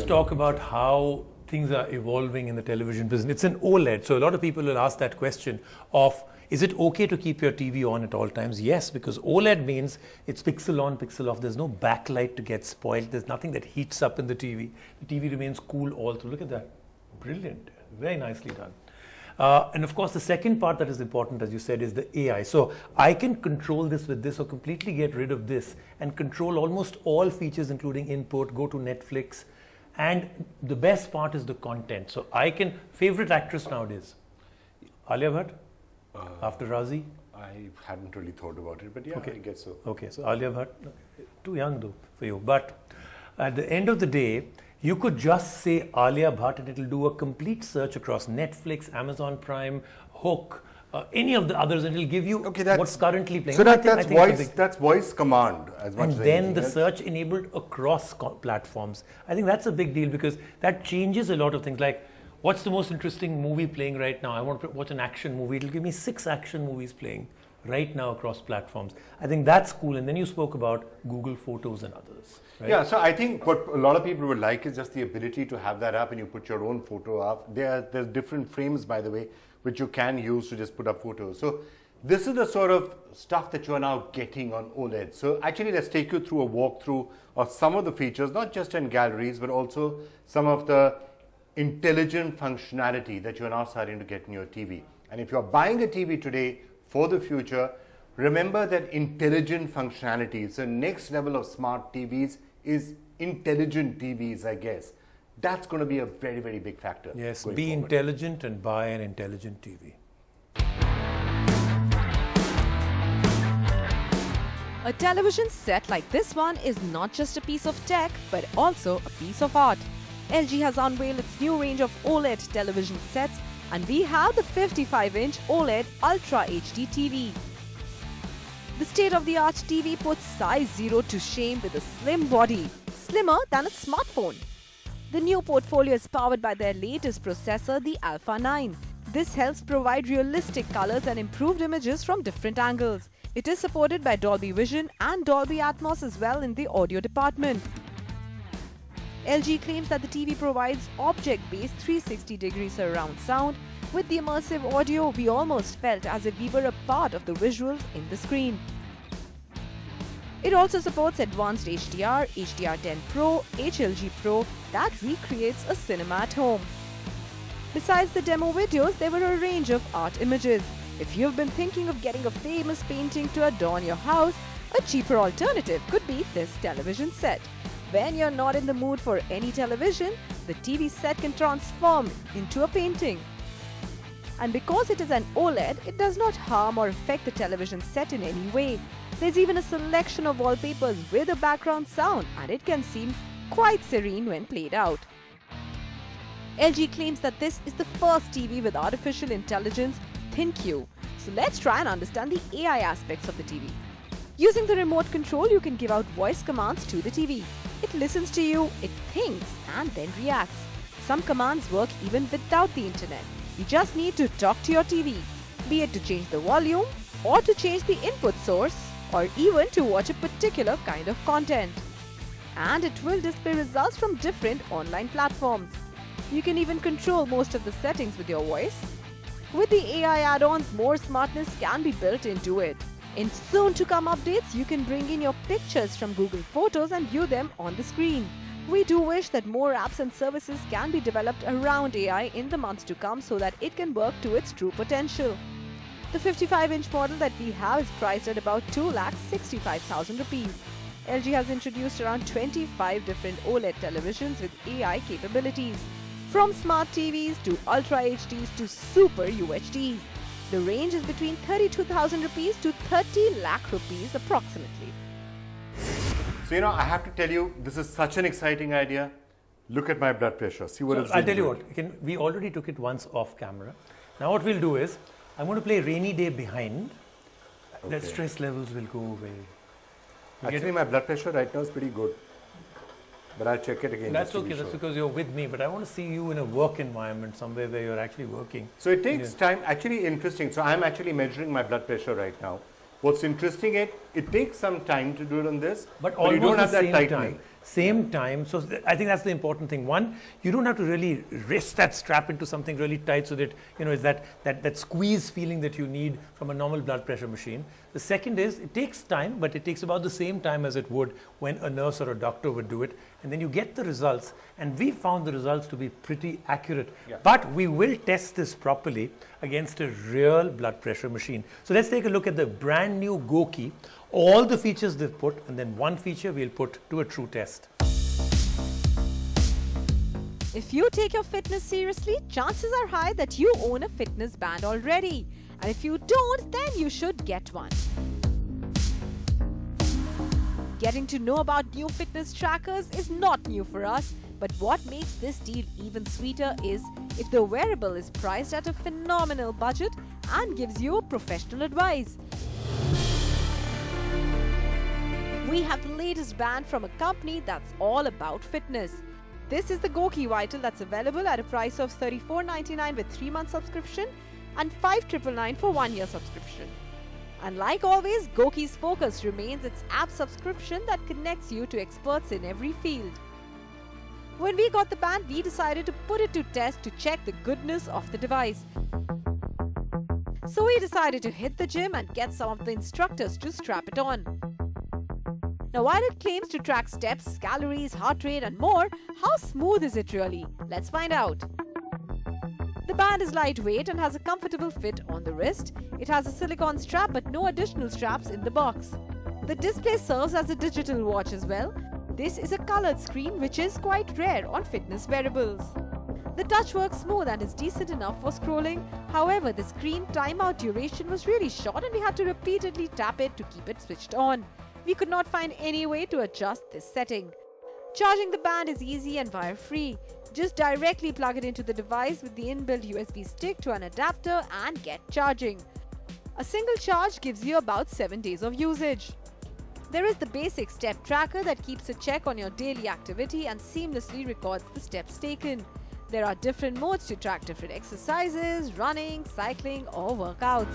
just talk about how things are evolving in the television business. It's an OLED, so a lot of people will ask that question of, is it okay to keep your TV on at all times? Yes, because OLED means it's pixel on, pixel off. There's no backlight to get spoiled. There's nothing that heats up in the TV. The TV remains cool all through. Look at that. Brilliant. Very nicely done. And of course, the second part that is important, as you said, is the AI. So I can control this with this or completely get rid of this and control almost all features, including input, go to Netflix. And the best part is the content. So I can, favorite actress nowadays? Alia Bhatt? After Razi? I hadn't really thought about it, but yeah, okay. I guess so. Okay, so Alia Bhatt, too young though for you. But at the end of the day, you could just say Alia Bhatt and it'll do a complete search across Netflix, Amazon Prime, Hook, any of the others, and it'll give you what's currently playing. So that's voice command as much as then the search enabled across platforms. I think that's a big deal because that changes a lot of things. Like, what's the most interesting movie playing right now? I want to watch an action movie. It'll give me 6 action movies playing right now across platforms. I think that's cool. And then you spoke about Google Photos and others. Right? Yeah, so I think what a lot of people would like is just the ability to have that up and you put your own photo up. There's different frames, by the way, which you can use to just put up photos. So this is the sort of stuff that you are now getting on OLED. So actually, let's take you through a walkthrough of some of the features, not just in galleries, but also some of the intelligent functionality that you are now starting to get in your TV. And if you're buying a TV today for the future, remember that intelligent functionality, so next level of smart TVs is intelligent TVs, I guess. That's going to be a very, very big factor. Yes, be intelligent and buy an intelligent TV. A television set like this one is not just a piece of tech, but also a piece of art. LG has unveiled its new range of OLED television sets, and we have the 55-inch OLED Ultra HD TV. The state-of-the-art TV puts size 0 to shame with a slim body, slimmer than a smartphone. The new portfolio is powered by their latest processor, the Alpha 9. This helps provide realistic colors and improved images from different angles. It is supported by Dolby Vision and Dolby Atmos as well in the audio department. LG claims that the TV provides object-based 360-degree surround sound. With the immersive audio, we almost felt as if we were a part of the visuals in the screen. It also supports advanced HDR, HDR10 Pro, HLG Pro that recreates a cinema at home. Besides the demo videos, there were a range of art images. If you've been thinking of getting a famous painting to adorn your house, a cheaper alternative could be this television set. When you're not in the mood for any television, the TV set can transform into a painting. And because it is an OLED, it does not harm or affect the television set in any way. There's even a selection of wallpapers with a background sound, and it can seem quite serene when played out. LG claims that this is the first TV with artificial intelligence ThinQ. So let's try and understand the AI aspects of the TV. Using the remote control, you can give out voice commands to the TV. It listens to you, it thinks, and then reacts. Some commands work even without the internet. You just need to talk to your TV, be it to change the volume, or to change the input source, or even to watch a particular kind of content. And it will display results from different online platforms. You can even control most of the settings with your voice. With the AI add-ons, more smartness can be built into it. In soon-to-come updates, you can bring in your pictures from Google Photos and view them on the screen. We do wish that more apps and services can be developed around AI in the months to come so that it can work to its true potential. The 55-inch model that we have is priced at about 2,65,000 rupees. LG has introduced around 25 different OLED televisions with AI capabilities. From smart TVs to Ultra HDs to Super UHDs. The range is between 32,000 rupees to 30 lakh rupees approximately. So, I have to tell you, this is such an exciting idea. Look at my blood pressure. See what it's doing. I'll tell you what, we already took it once off camera. Now what we'll do is, I'm going to play Rainy Day behind. Okay. The stress levels will go away. Actually, my blood pressure right now is pretty good. But I'll check it again. That's okay, that's because you're with me. But I want to see you in a work environment, somewhere where you're actually working. So it takes time. Actually interesting. So I'm actually measuring my blood pressure right now. What's interesting, it takes some time to do it on this, but you don't have that tightening. same time. So I think that's the important thing. One, you don't have to really wrist that strap into something really tight so that, it's that squeeze feeling that you need from a normal blood pressure machine. The second is, it takes time, but it takes about the same time as it would when a nurse or a doctor would do it. And then you get the results. And we found the results to be pretty accurate. Yeah. But we will test this properly against a real blood pressure machine. So let's take a look at the brand new Goqii. All the features they've put, and then one feature we'll put to a true test. If you take your fitness seriously, chances are high that you own a fitness band already. And if you don't, then you should get one. Getting to know about new fitness trackers is not new for us, but what makes this deal even sweeter is if the wearable is priced at a phenomenal budget and gives you professional advice. We have the latest band from a company that's all about fitness. This is the Goqii Vital that's available at a price of $34.99 with 3-month subscription and $5,999 for 1-year subscription. And like always, Goqii's focus remains its app subscription that connects you to experts in every field. When we got the band, we decided to put it to test to check the goodness of the device. So we decided to hit the gym and get some of the instructors to strap it on. Now, while it claims to track steps, calories, heart rate and more, how smooth is it really? Let's find out. The band is lightweight and has a comfortable fit on the wrist. It has a silicone strap but no additional straps in the box. The display serves as a digital watch as well. This is a colored screen which is quite rare on fitness wearables. The touch works smooth and is decent enough for scrolling. However, the screen timeout duration was really short and we had to repeatedly tap it to keep it switched on. We could not find any way to adjust this setting. Charging the band is easy and wire-free. Just directly plug it into the device with the inbuilt USB stick to an adapter and get charging. A single charge gives you about 7 days of usage. There is the basic step tracker that keeps a check on your daily activity and seamlessly records the steps taken. There are different modes to track different exercises, running, cycling or workouts.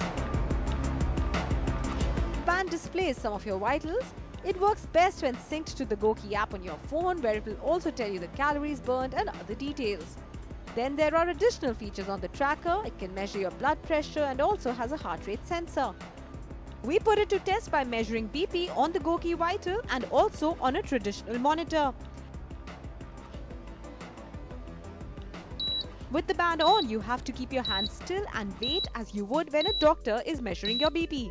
The band displays some of your vitals. It works best when synced to the Goqii app on your phone, where it will also tell you the calories burned and other details. Then there are additional features on the tracker. It can measure your blood pressure and also has a heart rate sensor. We put it to test by measuring BP on the Goqii Vital and also on a traditional monitor. With the band on, you have to keep your hands still and wait as you would when a doctor is measuring your BP.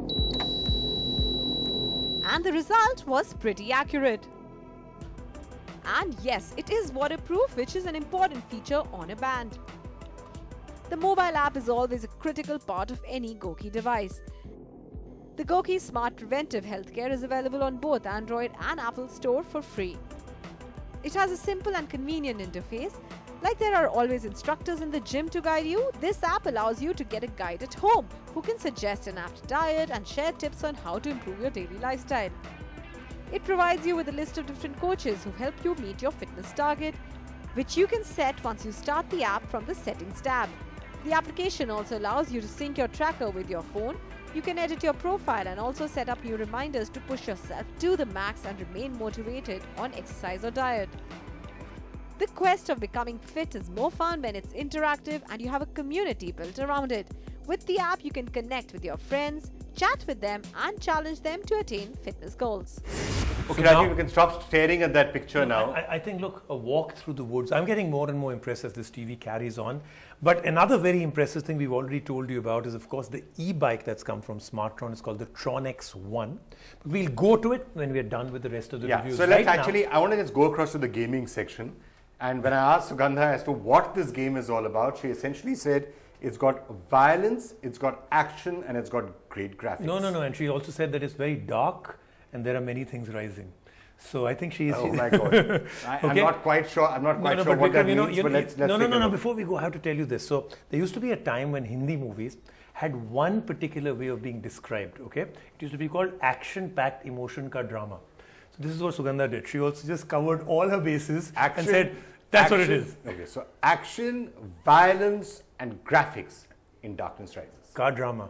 And the result was pretty accurate. And yes, it is waterproof, which is an important feature on a band. The mobile app is always a critical part of any Goqii device. The Goqii Smart Preventive Healthcare is available on both Android and Apple Store for free. It has a simple and convenient interface. Like there are always instructors in the gym to guide you, this app allows you to get a guide at home who can suggest an apt diet and share tips on how to improve your daily lifestyle. It provides you with a list of different coaches who help you meet your fitness target, which you can set once you start the app from the Settings tab. The application also allows you to sync your tracker with your phone. You can edit your profile and also set up new reminders to push yourself to the max and remain motivated on exercise or diet. The quest of becoming fit is more fun when it's interactive and you have a community built around it. With the app, you can connect with your friends, chat with them and challenge them to attain fitness goals. Okay, so Rajiv, we can stop staring at that picture now. I think, look, a walk through the woods. I'm getting more and more impressed as this TV carries on. But another very impressive thing we've already told you about is, of course, the e-bike that's come from Smartron. It's called the Tron-X One. But we'll go to it when we're done with the rest of the reviews. So let's I want to just go across to the gaming section. And when I asked Sugandha as to what this game is all about, she essentially said it's got violence, it's got action, and it's got great graphics. No. And she also said that it's very dark and there are many things rising. So I think she's... Oh my God. I'm not quite sure. I'm not quite sure what that means, but let's No. Before we go, I have to tell you this. So there used to be a time when Hindi movies had one particular way of being described, okay? It used to be called action-packed emotion ka drama. So this is what Sugandha did. She also just covered all her bases and said, that's what it is. Okay, so action, violence, and graphics in Darkness Rises. Car drama.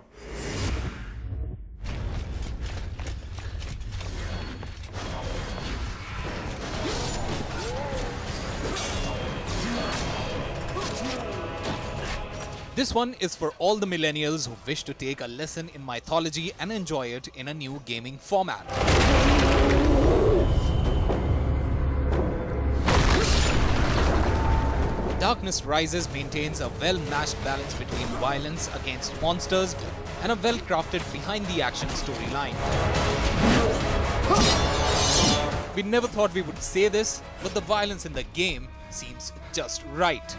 This one is for all the millennials who wish to take a lesson in mythology and enjoy it in a new gaming format. Darkness Rises maintains a well-matched balance between violence against monsters and a well-crafted behind-the-action storyline. We never thought we would say this, but the violence in the game seems just right.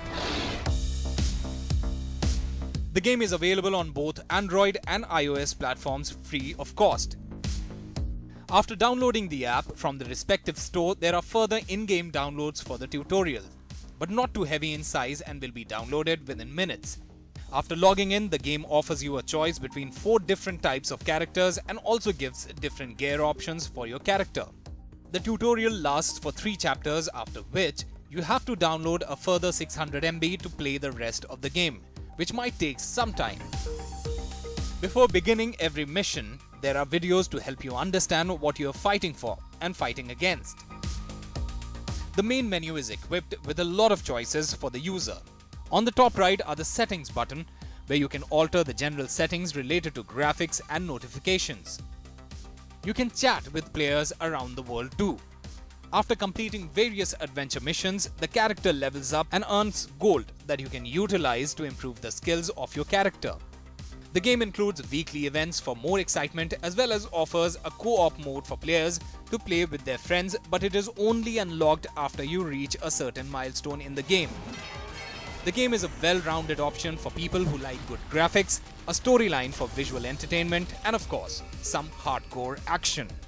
The game is available on both Android and iOS platforms free of cost. After downloading the app from the respective store, there are further in-game downloads for the tutorial, but not too heavy in size and will be downloaded within minutes. After logging in, the game offers you a choice between 4 different types of characters and also gives different gear options for your character. The tutorial lasts for 3 chapters, after which you have to download a further 600 MB to play the rest of the game, which might take some time. Before beginning every mission, there are videos to help you understand what you are fighting for and fighting against. The main menu is equipped with a lot of choices for the user. On the top right are the settings button, where you can alter the general settings related to graphics and notifications. You can chat with players around the world too. After completing various adventure missions, the character levels up and earns gold that you can utilize to improve the skills of your character. The game includes weekly events for more excitement, as well as offers a co-op mode for players to play with their friends, but it is only unlocked after you reach a certain milestone in the game. The game is a well-rounded option for people who like good graphics, a storyline for visual entertainment, and of course, some hardcore action.